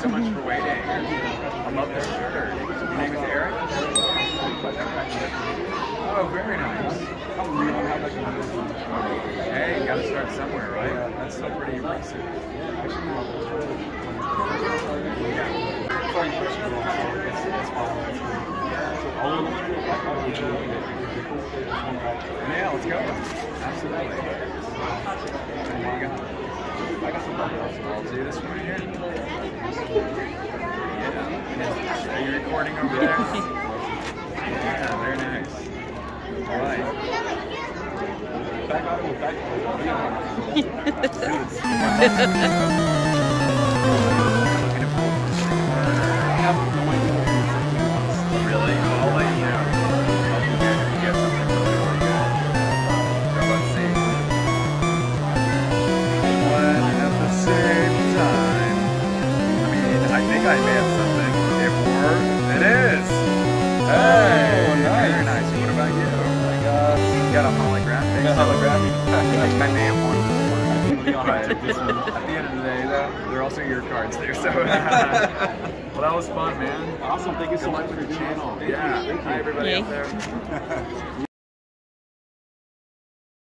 so much for waiting. I love this shirt. Your name is Eric? Oh, very nice. Hey, you gotta start somewhere, right? That's still pretty impressive. Yeah, let's go. Absolutely. There you go. I'll do this one right here. Yeah. Are you recording over there? Yeah, very nice. All right. Really? I'll let you know. Get something really, really good. So let's see. But at the same time, I mean, I think I may have something. It is. Hey, oh, nice. Very nice. What about you? You got a holographic. I may have one. At the end of the day, though, they're also your cards there. So, well, that was fun, man. Awesome. Thank you so much for your channel. Yeah. Hi, everybody out there.